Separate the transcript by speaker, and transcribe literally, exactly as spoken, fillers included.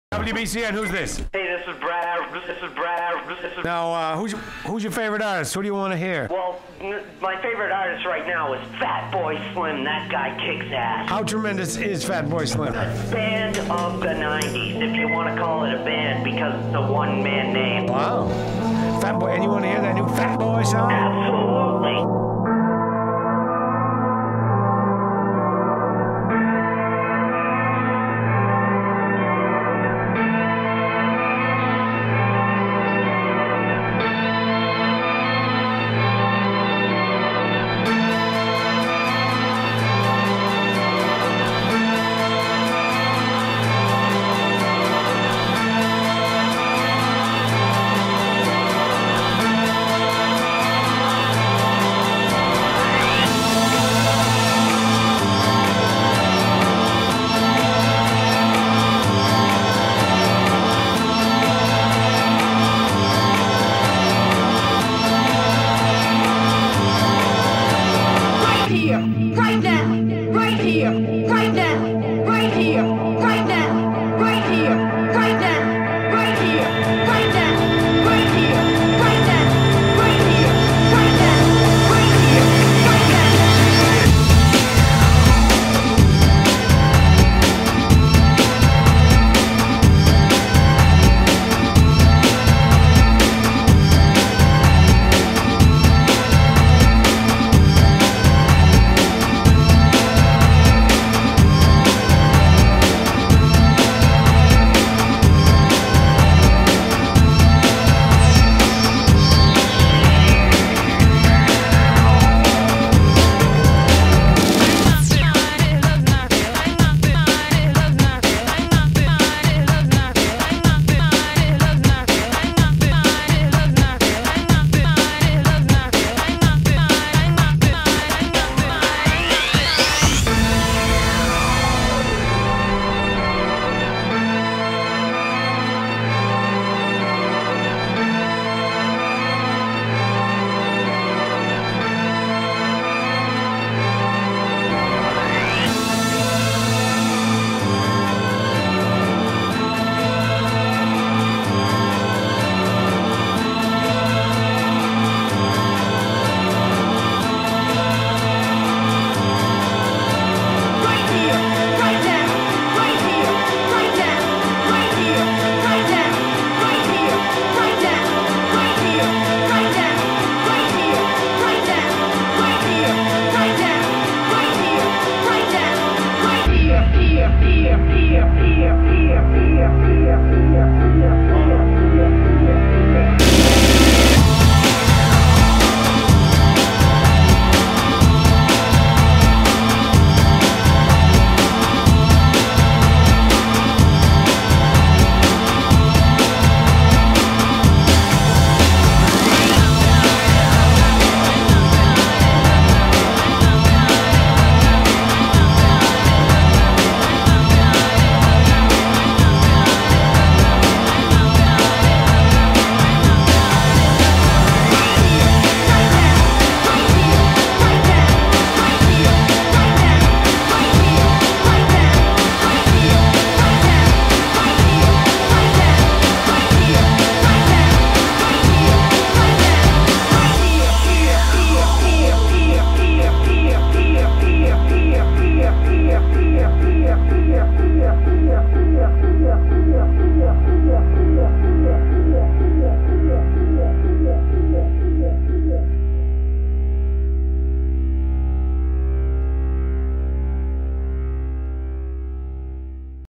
Speaker 1: W B C N, who's this?
Speaker 2: Hey, this is Brad. This is Brad. This is.
Speaker 1: Now, uh, who's who's your favorite artist? Who do you want to hear?
Speaker 2: Well, my favorite artist right now is Fatboy Slim. That guy kicks ass.
Speaker 1: How tremendous is Fatboy Slim?
Speaker 2: Band of the nineties, if you want to call it a band, because it's a one-man name.
Speaker 1: Wow. Fatboy, and you want to hear that new Fatboy song?
Speaker 2: Absolutely.